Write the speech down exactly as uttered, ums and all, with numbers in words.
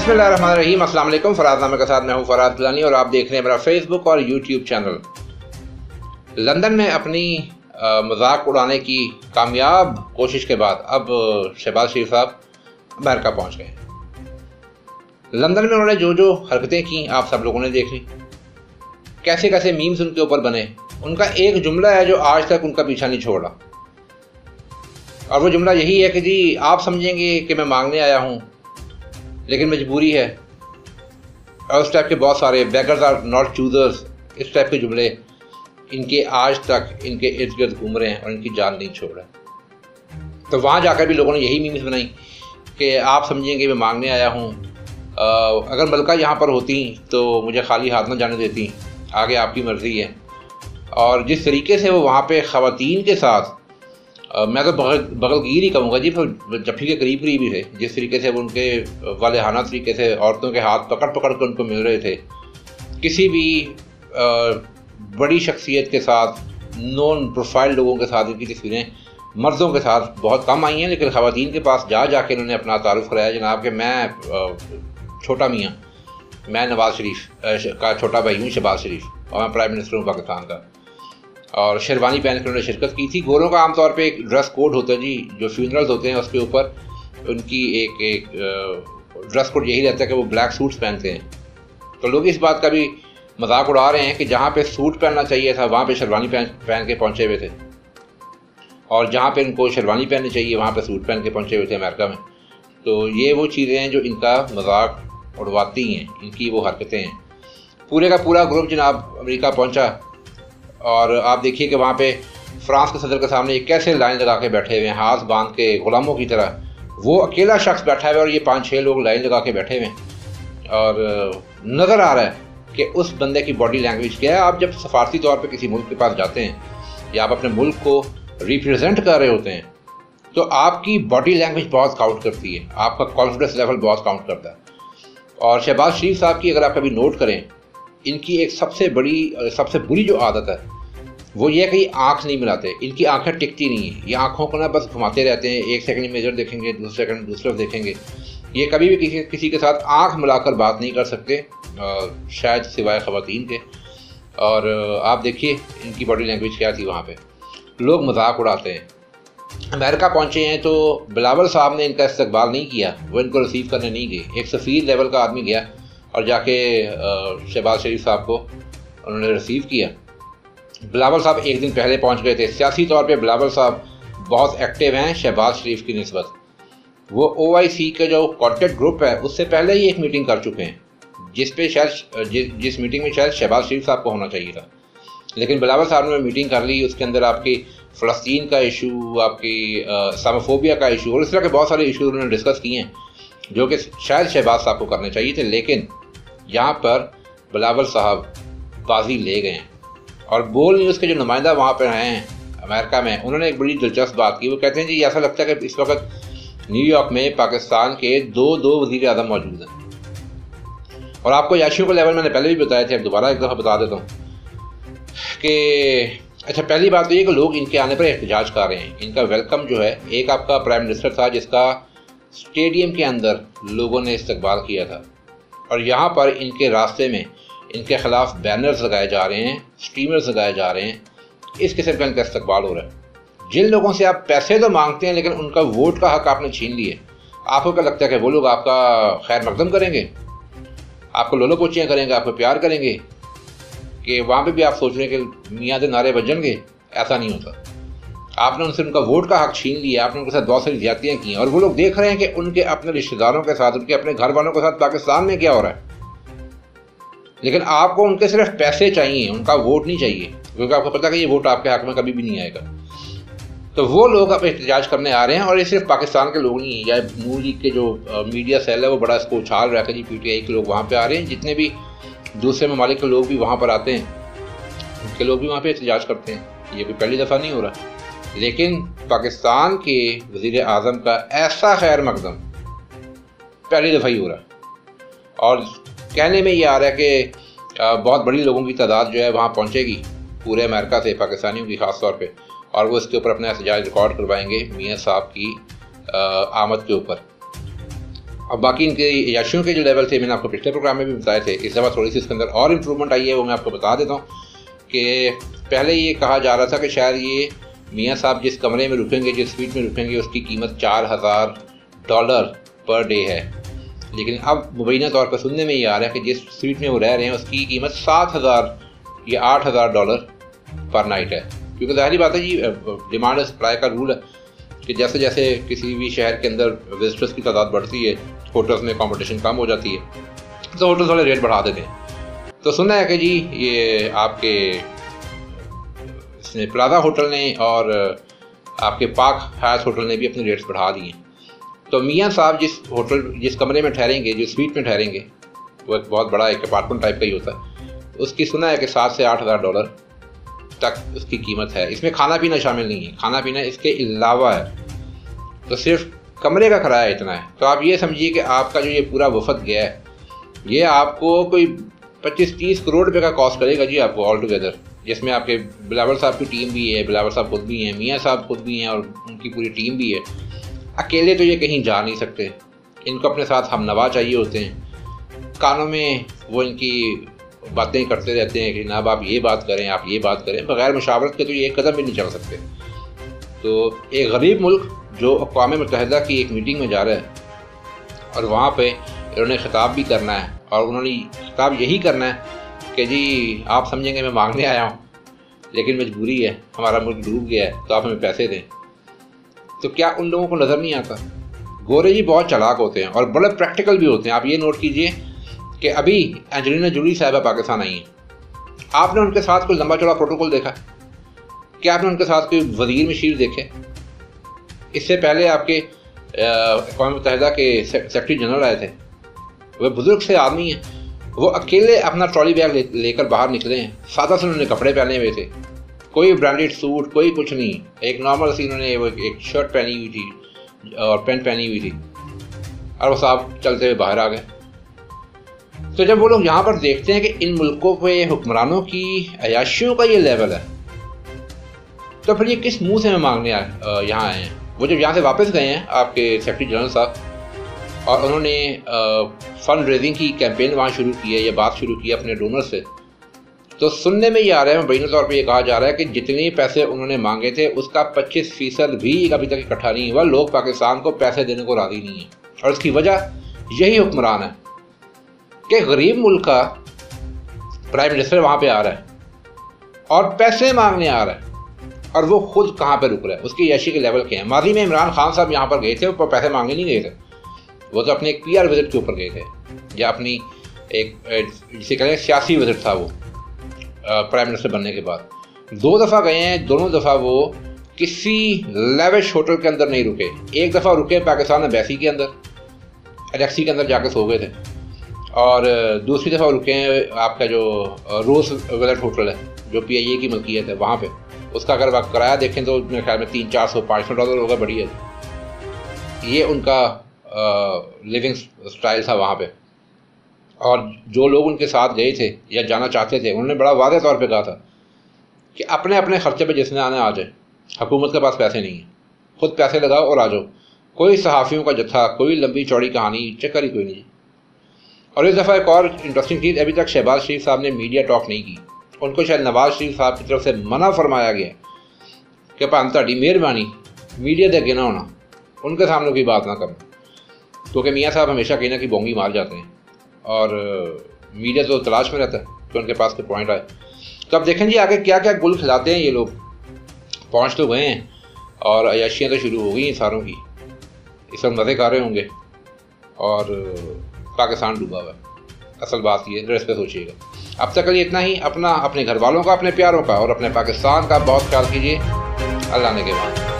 बिस्मिल्लाहिर्रहमानिर्रहीम। अस्सलाम वालेकुम। फराज नामे के साथ मैं हूँ फराज गिलानी और आप देख रहे हैं मेरा फेसबुक और यूट्यूब चैनल। लंदन में अपनी मजाक उड़ाने की कामयाब कोशिश के बाद अब शहबाज शरीफ साहब अमेरिका पहुँच गए। लंदन में उन्होंने जो जो हरकतें की आप सब लोगों ने देख ली, कैसे कैसे मीम्स उनके ऊपर बने। उनका एक जुमला है जो आज तक उनका पीछा नहीं छोड़ा, और वो जुमला यही है कि जी आप समझेंगे कि मैं मांगने आया हूँ लेकिन मजबूरी है। और उस टाइप के बहुत सारे बेगर्स आर नॉट चूजर्स, इस टाइप के जुमले इनके आज तक इनके इर्द गिर्द घूम रहे हैं और इनकी जान नहीं छोड़ रहे। तो वहाँ जाकर भी लोगों ने यही मीम्स बनाई कि आप समझेंगे मैं मांगने आया हूँ, अगर मलका यहाँ पर होती तो मुझे खाली हाथ न जाने देती, आगे आपकी मर्ज़ी है। और जिस तरीके से वो वहाँ पे ख़वातीन के साथ आ, मैं तो बगल बगलगीर ही कहूँगा जी, फिर जफ्फी के करीब करीब ही थे। जिस तरीके से वो उनके वालेहाना तरीके से औरतों के हाथ पकड़ पकड़ कर उनको मिल रहे थे। किसी भी आ, बड़ी शख्सियत के साथ, नॉन प्रोफाइल लोगों के साथ इनकी तस्वीरें मर्दों के साथ बहुत कम आई हैं, लेकिन ख़वातीन के पास जा जाके इन्होंने अपना तारुफ कराया जनाब कि मैं छोटा मियाँ, मैं नवाज़ शरीफ का छोटा भाई हूँ, शहबाज शरीफ, और मैं प्राइम मिनिस्टर हूँ पाकिस्तान का। और शेरवानी पहन कर उन्होंने शिरकत की थी। गोरों का आमतौर पे एक ड्रेस कोड होता है जी, जो फ्यूनरल्स होते हैं उसके ऊपर उनकी एक एक ड्रेस कोड यही रहता है कि वो ब्लैक सूट्स पहनते हैं। तो लोग इस बात का भी मजाक उड़ा रहे हैं कि जहाँ पे सूट पहनना चाहिए था वहाँ पे शेरवानी पहन पहन के पहुँचे हुए थे, और जहाँ पे इनको शेरवानी पहननी चाहिए वहाँ पे सूट पहन के पहुँचे हुए थे अमेरिका में। तो ये वो चीज़ें हैं जो इनका मजाक उड़वाती हैं, इनकी वो हरकतें हैं। पूरे का पूरा ग्रुप जनाब अमेरिका पहुँचा, और आप देखिए कि वहाँ पे फ्रांस के सदर के सामने कैसे लाइन लगा के बैठे हुए हैं, हाथ बांध के गुलामों की तरह। वो अकेला शख्स बैठा हुआ है और ये पाँच छः लोग लाइन लगा के बैठे हुए हैं, और नज़र आ रहा है कि उस बंदे की बॉडी लैंग्वेज क्या है। आप जब सफारती तौर पे किसी मुल्क के पास जाते हैं या आप अपने मुल्क को रिप्रेजेंट कर रहे होते हैं तो आपकी बॉडी लैंग्वेज बहुत काउंट करती है, आपका कॉन्फिडेंस लेवल बहुत काउंट करता है। और शहबाज शरीफ साहब की अगर आप कभी नोट करें, इनकी एक सबसे बड़ी सबसे बुरी जो आदत है वो ये है कि आँख नहीं मिलाते। इनकी आंखें टिकती नहीं है, ये आँखों को ना बस घुमाते रहते हैं। एक सेकंड में इधर देखेंगे, दूसरे सेकंड दूसरे देखेंगे। ये कभी भी किसी किसी के साथ आँख मिलाकर बात नहीं कर सकते, शायद सिवाय ख़वातीन के। और आप देखिए इनकी बॉडी लैंग्वेज क्या थी वहाँ पे। लोग मजाक उड़ाते हैं। अमेरिका पहुँचे हैं तो बिलावल साहब ने इनका इस्तकबाल नहीं किया, वो इनको रिसीव करने नहीं गए। एक सफ़ीर लेवल का आदमी गया और जाके शहबाज शरीफ साहब को उन्होंने रिसीव किया। बिलावल साहब एक दिन पहले पहुंच गए थे। सियासी तौर पे बिलावल साहब बहुत एक्टिव हैं शहबाज शरीफ की निस्बत। वो ओ आई सी के जो कॉन्टैक्ट ग्रुप है उससे पहले ही एक मीटिंग कर चुके हैं, जिस पे शायद जिस, जिस मीटिंग में शायद शहबाज शरीफ साहब को होना चाहिए था, लेकिन बिलावल साहब ने मीटिंग कर ली। उसके अंदर आपकी फ़लस्तीन का इशू, आपकी इस्लामोफोबिया का इशू और इस तरह के बहुत सारे इशू उन्होंने डिस्कस किए हैं जो कि शायद शहबाज साहब को करने चाहिए थे, लेकिन यहाँ पर बिलावल साहब बाजी ले गए हैं। और बोल न्यूज़ के जो नुमाइंदा वहाँ पर हैं अमेरिका में, उन्होंने एक बड़ी दिलचस्प बात की। वो कहते हैं जी ऐसा लगता है कि इस वक्त न्यूयॉर्क में पाकिस्तान के दो दो वज़ीर आज़म मौजूद हैं। और आपको याशियों का लेवल मैंने पहले भी बताया थे, अब दोबारा एक दफ़ा बता देता हूँ कि अच्छा, पहली बात तो ये कि लोग इनके आने पर एहतजाज कर रहे हैं। इनका वेलकम जो है, एक आपका प्राइम मिनिस्टर था जिसका स्टेडियम के अंदर लोगों ने इस्तकबाल किया था, और यहाँ पर इनके रास्ते में इनके ख़िलाफ़ बैनर्स लगाए जा रहे हैं, स्टीमर्स लगाए जा रहे हैं। इस किस्म का इनका इस्तकबाल हो रहा है। जिन लोगों से आप पैसे तो मांगते हैं लेकिन उनका वोट का हक आपने छीन लिए, आपको क्या लगता है कि वो लोग आपका खैर मकदम करेंगे, आपको लोलो पोचियाँ करेंगे, आपको प्यार करेंगे, कि वहाँ पे भी आप सोच रहे हैं कि मियाँ के नारे बजेंगे? ऐसा नहीं होता। आपने उनसे उनका वोट का हक छीन लिया, आपने उनके साथ बहुत सारी ज़्यादतियाँ की, और वो लोग देख रहे हैं कि उनके अपने रिश्तेदारों के साथ, उनके अपने घर वालों के साथ पाकिस्तान में क्या हो रहा है। लेकिन आपको उनके सिर्फ पैसे चाहिए, उनका वोट नहीं चाहिए, क्योंकि आपको पता है कि ये वोट आपके हक में कभी भी नहीं आएगा। तो वो लोग अब एहतजाज करने आ रहे हैं, और ये सिर्फ पाकिस्तान के लोग नहीं हैं, या नून लीग के जो मीडिया सेल है वो बड़ा इसको उछाल रहा है कि जी पी टी आई के लोग वहाँ पे आ रहे हैं। जितने भी दूसरे ममालिक के लोग भी वहाँ पर आते हैं, उनके लोग भी वहाँ पे एहतजाज करते हैं। ये कोई पहली दफ़ा नहीं हो रहा। लेकिन पाकिस्तान के वज़ीर आज़म का ऐसा खैर मकदम पहली दफ़ा ही हो रहा है, और कहने में ये आ रहा है कि बहुत बड़ी लोगों की तादाद जो है वहाँ पहुँचेगी पूरे अमेरिका से, पाकिस्तानियों की ख़ास तौर पे, और वो इसके ऊपर अपना एहतजाज रिकॉर्ड करवाएंगे मियाँ साहब की आमद के ऊपर। अब बाकी इनके याशियों के जो लेवल थे मैंने आपको पिछले प्रोग्राम में भी बताए थे, इस दफ़ा थोड़ी सी इसके अंदर और इम्प्रूवमेंट आई है, वो मैं आपको बता देता हूँ कि पहले ये कहा जा रहा था कि शायद ये मियाँ साहब जिस कमरे में रुकेंगे, जिस स्वीट में रुकेंगे, उसकी कीमत चार हज़ार डॉलर पर डे है, लेकिन अब मुबैना तौर पर सुनने में ये आ रहा है कि जिस स्वीट में वो रह रहे हैं उसकी कीमत सात हज़ार या आठ हज़ार डॉलर पर नाइट है। क्योंकि ज़ाहिर बात है जी, डिमांड सप्लाई का रूल है कि जैसे जैसे किसी भी शहर के अंदर विजिटर्स की तादाद बढ़ती है, होटल्स में कंपटीशन कम हो जाती है, तो होटल्स वाले रेट बढ़ा देते हैं। तो सुना है कि जी ये आपके इसने प्लाजा होटल ने और आपके पाक हयात होटल ने भी अपने रेट्स बढ़ा दिए। तो मियाँ साहब जिस होटल जिस कमरे में ठहरेंगे, जिस स्वीट में ठहरेंगे, वो एक बहुत बड़ा एक अपार्टमेंट टाइप का ही होता है, उसकी सुना है कि सात से आठ हज़ार डॉलर तक उसकी कीमत है। इसमें खाना पीना शामिल नहीं है, खाना पीना इसके अलावा है, तो सिर्फ कमरे का किराया इतना है। तो आप ये समझिए कि आपका जो ये पूरा वफद गया है, ये आपको कोई पच्चीस तीस करोड़ रुपए का कॉस्ट करेगा जी आपको ऑल टुगेदर, जिसमें आपके बिलावल साहब की टीम भी है, बिलावल साहब खुद भी हैं, मियाँ साहब खुद भी हैं और उनकी पूरी टीम भी है। अकेले तो ये कहीं जा नहीं सकते, इनको अपने साथ हम नवा चाहिए होते हैं। कानों में वो इनकी बातें करते रहते हैं कि जनाब आप ये बात करें, आप ये बात करें, बगैर मुशावरत के तो ये एक कदम भी नहीं चल सकते। तो एक गरीब मुल्क जो अक़वाम मुत्तहिदा की एक मीटिंग में जा रहा है और वहाँ पे इन्होंने खिताब भी करना है, और उन्होंने खिताब यही करना है कि जी आप समझेंगे मैं मांगने आया हूँ, लेकिन मजबूरी है, हमारा मुल्क डूब गया है, तो आप हमें पैसे दें। तो क्या उन लोगों को नज़र नहीं आता? गोरे जी बहुत चालाक होते हैं और बड़े प्रैक्टिकल भी होते हैं। आप ये नोट कीजिए कि अभी एंजेलिना जोली साहिबा पाकिस्तान आई हैं, आपने उनके साथ कोई लंबा चौड़ा प्रोटोकॉल देखा? क्या आपने उनके साथ कोई वजीर मशीर देखे? इससे पहले आपके अक़वाम मुत्तहिदा के सेक्रेटरी जनरल आए थे, वह बुजुर्ग से आदमी हैं, वो अकेले अपना ट्रॉली बैग ले, लेकर बाहर निकले हैं। सादा से उन्होंने कपड़े पहने हुए थे, कोई ब्रांडेड सूट, कोई कुछ नहीं, एक नॉर्मल सी उन्होंने वो एक शर्ट पहनी हुई थी और पैंट पहनी हुई थी, और वो साहब चलते हुए बाहर आ गए। तो जब वो लोग यहाँ पर देखते हैं कि इन मुल्कों पे हुक्मरानों की अयाशियों का ये लेवल है, तो फिर ये किस मुंह से हमें मांगने यहाँ आए हैं? वो जब यहाँ से वापस गए हैं आपके सेक्रेटरी जनरल साहब, और उन्होंने फंड रेजिंग की कैंपेन वहाँ शुरू की है, ये बात शुरू की है अपने डोनर से, तो सुनने में ये आ रहा है, मुबैना तौर पे ये कहा जा रहा है कि जितने पैसे उन्होंने मांगे थे उसका पच्चीस फीसद भी अभी तक इकट्ठा नहीं हुआ। लोग पाकिस्तान को पैसे देने को राज़ी नहीं है, और उसकी वजह यही हुक्मरान है कि गरीब मुल्क का प्राइम मिनिस्टर वहाँ पे आ रहा है और पैसे मांगने आ रहा है, और वो खुद कहाँ पे रुक रहा है, उसकी यशी के लेवल के हैं। माजी में इमरान खान साहब यहाँ पर गए थे, वो पैसे मांगने नहीं गए थे, वो तो अपने एक पी आर विजिट के ऊपर गए थे, या अपनी एक जिसे कहें सियासी विजिट था वो प्राइम मिनिस्टर बनने के बाद। दो दफ़ा गए हैं, दोनों दफ़ा वो किसी लेविश होटल के अंदर नहीं रुके। एक दफ़ा रुके पाकिस्तान एम्बेसी के अंदर, एलेक्सी के अंदर जाके सो गए थे, और दूसरी दफ़ा रुके हैं आपका जो रोज़ वेलेट होटल है जो पी आई ए की मलकियत है, वहाँ पे उसका अगर आप किराया देखें तो मेरे ख्याल में तीन चार सौ पाँच सौ डॉलर होगा, बढ़िया। ये उनका लिविंग स्टाइल था वहाँ पे। और जो लोग उनके साथ गए थे या जाना चाहते थे, उन्होंने बड़ा वाज़ेह तौर पे कहा था कि अपने अपने खर्चे पे जिसने आना आ जाए, हुकूमत के पास पैसे नहीं है, खुद पैसे लगाओ और आ जाओ। कोई सहाफ़ियों का जत्था, कोई लंबी चौड़ी कहानी, चक्कर ही कोई नहीं। और इस दफ़ा एक और इंटरेस्टिंग चीज़, अभी तक शहबाज शरीफ साहब ने मीडिया टॉक नहीं की। उनको शायद नवाज शरीफ साहब की तरफ से मना फरमाया गया कि भान ताड़ी मेहरबानी मीडिया दे अगे ना होना, उनके सामने कोई बात ना करना, क्योंकि मियाँ साहब हमेशा कहीं ना कहीं बोंगी मार जाते हैं और मीडिया तो तलाश में रहता है कि उनके पास कोई पॉइंट आए। तो अब देखें जी आगे क्या क्या गुल खिलाते हैं ये लोग। पहुँच तो गए हैं और अयाशियाँ तो शुरू हो गई हैं सारों की, इस वक्त मज़े कर रहे होंगे और पाकिस्तान डूबा हुआ है। असल बात ये है, इस पर सोचिएगा। अब तक के लिए इतना ही। अपना, अपने घर वालों का, अपने प्यारों का और अपने पाकिस्तान का बहुत ख्याल कीजिए। अल्लाह ने के बाद।